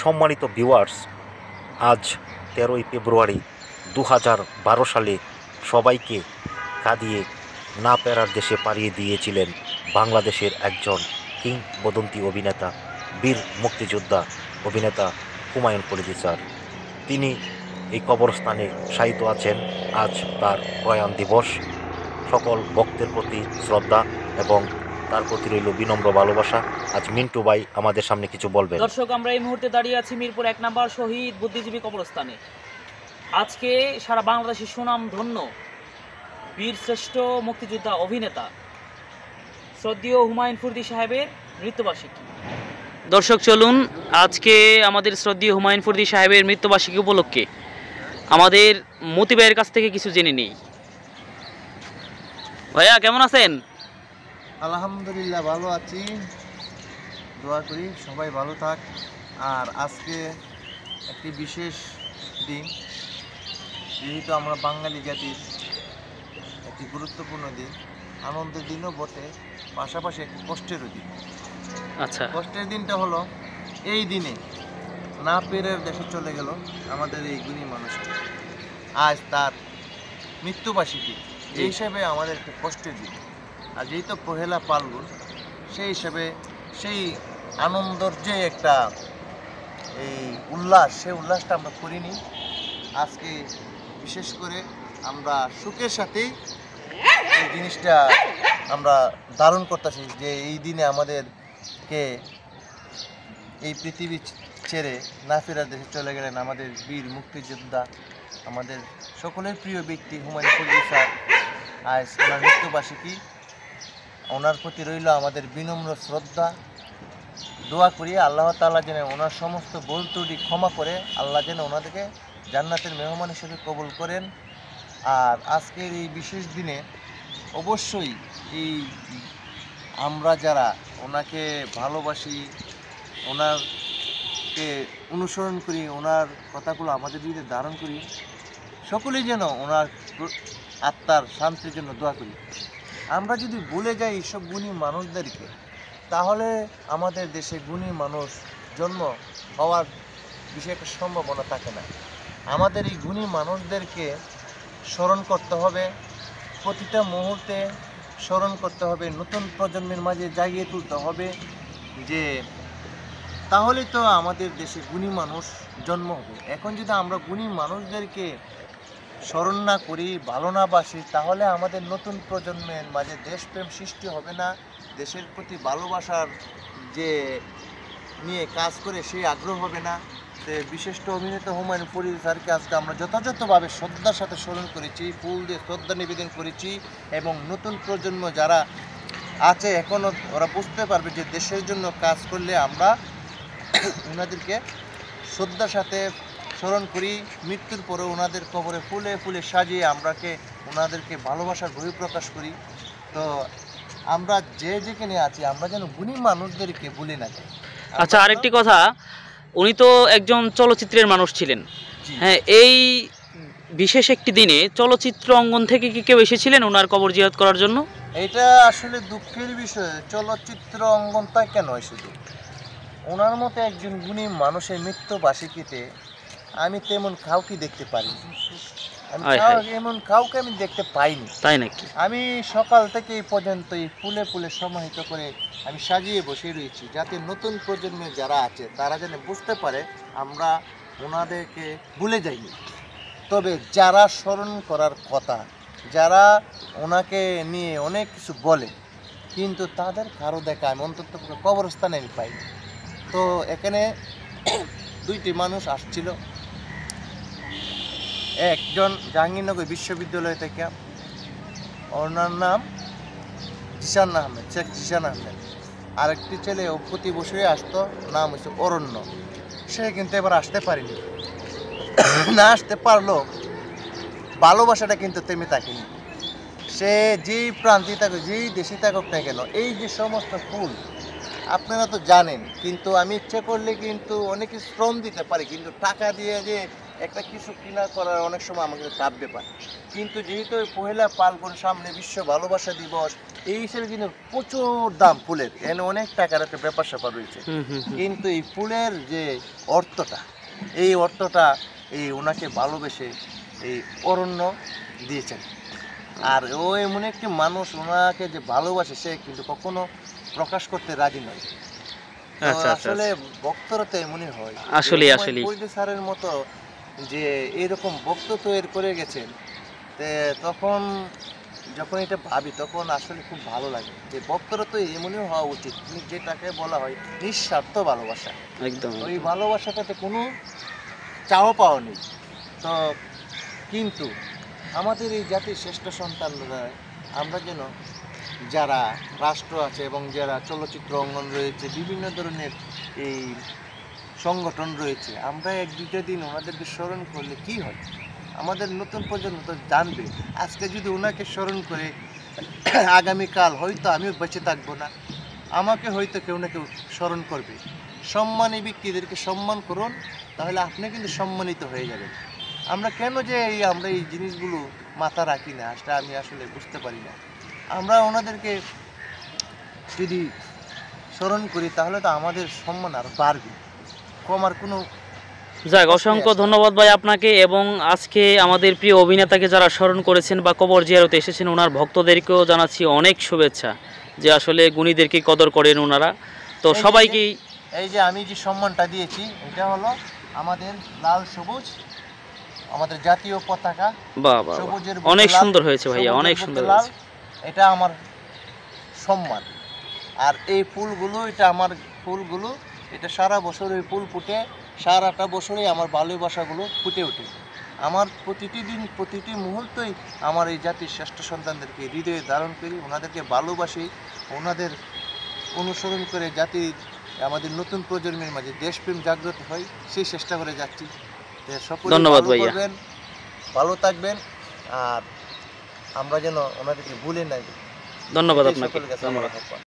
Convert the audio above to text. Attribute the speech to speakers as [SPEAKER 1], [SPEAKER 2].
[SPEAKER 1] সম্মানিত ভিউয়ার্স, আজ 13ই ফেব্রুয়ারি 2012 সালে সবাইকে কাঁদিয়ে না পেরার দেশে পাড়িয়ে দিয়েছিলেন বাংলাদেশের একজন কিংবদন্তি অভিনেতা, বীর মুক্তিযোদ্ধা অভিনেতা হুমায়ুন ফরিদী স্যার। তিনি এই কবরস্থানে শায়িত আছেন। আজ তার প্রয়াণ দিবস। সকল ভক্তের প্রতি শ্রদ্ধা এবং তার প্রতি রইল বিনম্র ভালোবাসা। আজ মিন্টু ভাই আমাদের সামনে কিছু বলবেন।
[SPEAKER 2] দর্শক, আমরা এই মুহূর্তে দাঁড়িয়ে আছি মিরপুর 1 নম্বর শহীদ বুদ্ধিজীবী কবরস্থানে। আজকে সারা বাংলাদেশের সুনাম ধন্য বীর শ্রেষ্ঠ মুক্তিযোদ্ধা অভিনেতা শ্রদ্ধেয় হুমায়ুন ফরিদী সাহেবের মৃত্যুবার্ষিকী। দর্শক, চলুন আজকে আমাদের শ্রদ্ধেয় হুমায়ুন ফরিদী সাহেবের মৃত্যুবার্ষিকী উপলক্ষে আমাদের মতি ভাইয়ের কাছ থেকে কিছু জেনে নিই। ভাইয়া, কেমন আছেন?
[SPEAKER 3] আলহামদুলিল্লাহ, ভালো আছি। দোয়া করি সবাই ভালো থাক। আর আজকে একটি বিশেষ দিন, যেহেতু আমরা বাঙালি জাতির একটি গুরুত্বপূর্ণ দিন, আনন্দের দিনও বটে, পাশাপাশি একটি কষ্টেরও দিন।
[SPEAKER 2] আচ্ছা,
[SPEAKER 3] কষ্টের দিনটা হলো এই দিনে না পেরের দেশে চলে গেল আমাদের এই গুণী মানুষটি। আজ তার মৃত্যুবার্ষিকী, এই হিসাবে আমাদের একটি কষ্টের দিন। আর যেহেতু পহেলা ফাল্গুন, সেই হিসাবে সেই আনন্দর যে একটা এই উল্লাস, সেই উল্লাসটা আমরা করিনি। আজকে বিশেষ করে আমরা সুখের সাথেই এই জিনিসটা আমরা ধারণ করতেছি, যে এই দিনে আমাদেরকে এই পৃথিবী ছেড়ে না ফেরার দেশে চলে গেলেন আমাদের বীর মুক্তিযোদ্ধা, আমাদের সকলের প্রিয় ব্যক্তি হুমায়ুন ফরিদী স্যার। আজ ওনার মৃত্যুবার্ষিকী। ওনার প্রতি রইল আমাদের বিনম্র শ্রদ্ধা। দোয়া করি আল্লাহ তাআলা যেন ওনার সমস্ত ভুল ত্রুটি ক্ষমা করে, আল্লাহ যেন ওনাদেরকে জান্নাতের মেহমান হিসেবে কবুল করেন। আর আজকের এই বিশেষ দিনে অবশ্যই এই আমরা যারা ওনাকে ভালোবাসি, ওনারকে অনুসরণ করি, ওনার কথাগুলো আমাদের হৃদয়ে ধারণ করি, সকলেই যেন ওনার আত্মার শান্তির জন্য দোয়া করি। আমরা যদি ভুলে যাই এইসব গুণী মানুষদেরকে, তাহলে আমাদের দেশে গুণী মানুষ জন্ম হওয়ার বিষয়ে একটা সম্ভাবনা থাকে না। আমাদের এই গুণী মানুষদেরকে স্মরণ করতে হবে, প্রতিটা মুহূর্তে স্মরণ করতে হবে, নতুন প্রজন্মের মাঝে জাগিয়ে তুলতে হবে, যে তাহলে তো আমাদের দেশে গুণী মানুষ জন্ম হবে। এখন যদি আমরা গুণী মানুষদেরকে স্মরণ না করি, ভালো না বাসি, তাহলে আমাদের নতুন প্রজন্মের মাঝে দেশপ্রেম সৃষ্টি হবে না। দেশের প্রতি ভালোবাসার যে নিয়ে কাজ করে সেই আগ্রহ হবে না। বিশিষ্ট অভিনেতা হুমায়ুন ফরিদী স্যারকে আজকে আমরা যথাযথভাবে শ্রদ্ধার সাথে স্মরণ করেছি, ফুল দিয়ে শ্রদ্ধা নিবেদন করেছি। এবং নতুন প্রজন্ম যারা আছে এখনও, ওরা বুঝতে পারবে যে দেশের জন্য কাজ করলে আমরা ওনাদেরকে শ্রদ্ধার সাথে স্মরণ করি। মৃত্যুর পরে ওনাদের কবরে ফুলে ফুলে সাজিয়ে আমরাকে ওনাদেরকে ভালোবাসার বহিঃপ্রকাশ করি। তো আমরা যে যেখানে আছি, আমরা যেন গুণী মানুষদেরকে ভুলি না যাই।
[SPEAKER 2] আচ্ছা, আরেকটি কথা, উনি তো একজন চলচ্চিত্রের মানুষ ছিলেন। হ্যাঁ, এই বিশেষ একটি দিনে চলচ্চিত্র অঙ্গন থেকে কি কেউ এসেছিলেন ওনার কবর জিয়ারত করার জন্য?
[SPEAKER 3] এটা আসলে দুঃখের বিষয়। চলচ্চিত্র অঙ্গনটা কেন, শুধু ওনার মতো একজন গুণী মানুষের মৃত্যুবার্ষিকীতে আমি তেমন কাউকে দেখতে পারিনি। এমন কাউকে আমি দেখতে পাইনি।
[SPEAKER 2] তাই নাকি?
[SPEAKER 3] আমি সকাল থেকে এই পর্যন্ত এই ফুলে ফুলে সমাহিত করে আমি সাজিয়ে বসে রয়েছি, যাতে নতুন প্রজন্মের যারা আছে তারা যেন বুঝতে পারে আমরা ওনাদেরকে ভুলে যাইনি। তবে যারা স্মরণ করার কথা, যারা ওনাকে নিয়ে অনেক কিছু বলে, কিন্তু তাদের কারো দেখা আমি অন্তত কবরস্থানে আমি পাইনি। তো এখানে দুইটি মানুষ আসছিল, একজন জাহাঙ্গীরনগর বিশ্ববিদ্যালয় থেকে, ওনার নাম জিসান আহমেদ, শেখ জিসান আহমেদ। আরেকটি ছেলে ও প্রতি বছরই আসতো, নাম হচ্ছে অরণ্য। সে কিন্তু এবার আসতে পারেনি। না আসতে পারলো, ভালোবাসাটা কিন্তু তেমনি থাকেনি। সে যেই প্রান্তে থাকুক, যেই দেশে থাকুক না কেন, এই যে সমস্ত ফুল আপনারা তো জানেন, কিন্তু আমি ইচ্ছে করলে কিন্তু অনেক শ্রম দিতে পারি, কিন্তু টাকা দিয়ে যে একটা কিছু কিনা করার অনেক সময় আমাদের টাফ ব্যাপার, কিন্তু যেহেতু ওই পহেলা ফাল্গুন সামনে বিশ্ব ভালোবাসা দিবস, এই হিসেবে কিন্তু প্রচুর দাম ফুলের, এখানে অনেক টাকার একটা ব্যাপার স্যাপার রয়েছে। কিন্তু এই ফুলের যে অর্থটা, এই অর্থটা এই ওনাকে ভালোবেসে এই অরণ্য দিয়েছেন। আর ও এমন একটি মানুষ, ওনাকে যে ভালোবাসে সে কিন্তু কখনো প্রকাশ করতে রাজি নয়। তো
[SPEAKER 4] আচ্ছা, আচ্ছা,
[SPEAKER 3] আসলে ভক্তরা তো এমনই হয়,
[SPEAKER 4] আসলেই,
[SPEAKER 3] যে
[SPEAKER 4] আসলেই।
[SPEAKER 3] পরিধি স্যারের মতো যে এরকম ভক্ত তৈরি করে গেছেন, তখন যখন এটা ভাবি তখন আসলে খুব ভালো লাগে যে ভক্তরা তো এমনই হওয়া উচিত, যেটাকে বলা হয় নিঃস্বার্থ ভালোবাসা।
[SPEAKER 4] একদম
[SPEAKER 3] ওই ভালোবাসাটাতে কোনো চাওয়া পাওয়া নেই। তো কিন্তু আমাদের এই জাতির শ্রেষ্ঠ সন্তানরা, আমরা যেন যারা রাষ্ট্র আছে এবং যারা চলচ্চিত্র অঙ্গন রয়েছে, বিভিন্ন ধরনের এই সংগঠন রয়েছে, আমরা এক দুইটা দিন ওনাদেরকে স্মরণ করলে কি হয়, আমাদের নতুন প্রজন্ম তো জানবে। আজকে যদি ওনাকে স্মরণ করে আগামীকাল হয়তো আমিও বেঁচে থাকবো না, আমাকে হয়তো কেউ না কেউ স্মরণ করবে। সম্মানী ব্যক্তিদেরকে সম্মান করুন, তাহলে আপনি কিন্তু সম্মানিত হয়ে যাবেন। আমরা কেন যে আমরা এই জিনিসগুলো মাথা রাখি না, সেটা আমি আসলে বুঝতে পারি না। আমরা ওনাদেরকে যদি স্মরণ করি তাহলে তো আমাদের সম্মান আরও বাড়বে, কমার কোনো।
[SPEAKER 4] যাক, অসংখ্য ধন্যবাদ ভাই আপনাকে, এবং আজকে আমাদের প্রিয় অভিনেতাকে যারা স্মরণ করেছেন বা কবর জিয়ারতে এসেছেন, ওনার ভক্তদেরকেও জানাচ্ছি অনেক শুভেচ্ছা, যে আসলে গুণীদেরকে কদর করেন ওনারা। তো
[SPEAKER 3] এই যে-
[SPEAKER 4] সবাইকেই
[SPEAKER 3] এই যে আমি যে সম্মানটা দিয়েছি, এটা হলো আমাদের লাল সবুজ, আমাদের জাতীয় পতাকা,
[SPEAKER 4] বাহ বাহ বাহ,
[SPEAKER 3] সবুজের
[SPEAKER 4] অনেক
[SPEAKER 3] বুকে লাল,
[SPEAKER 4] সুন্দর হয়েছে ভাইয়া,
[SPEAKER 3] সবুজের
[SPEAKER 4] অনেক
[SPEAKER 3] বুকে
[SPEAKER 4] সুন্দর
[SPEAKER 3] লাল,
[SPEAKER 4] হয়েছে।
[SPEAKER 3] এটা আমার সম্মান। আর এই ফুলগুলো, এটা আমার ফুলগুলো, এটা সারা বছর এই ফুল ফুটে, সারাটা বছরই আমার ভালোবাসাগুলো ফুটে ওঠে। আমার প্রতিটি দিন, প্রতিটি মুহূর্তই আমার এই জাতির শ্রেষ্ঠ সন্তানদেরকে হৃদয়ে ধারণ করি, ওনাদেরকে ভালোবাসি, ওনাদের অনুসরণ করে জাতির, আমাদের নতুন প্রজন্মের মাঝে দেশপ্রেম জাগ্রত হয়, সেই চেষ্টা করে যাচ্ছি। সকলে
[SPEAKER 4] ধন্যবাদ
[SPEAKER 3] ভালো
[SPEAKER 4] ভাইয়া।
[SPEAKER 3] করবেন, ভালো থাকবেন, আর আমরা যেন ওনাদেরকে ভুলে না যাই।
[SPEAKER 4] ধন্যবাদ
[SPEAKER 3] এটাই
[SPEAKER 4] আপনাকে,
[SPEAKER 3] সকলের কাছে আমার
[SPEAKER 4] ধন্যবাদ।
[SPEAKER 3] আহ্বান।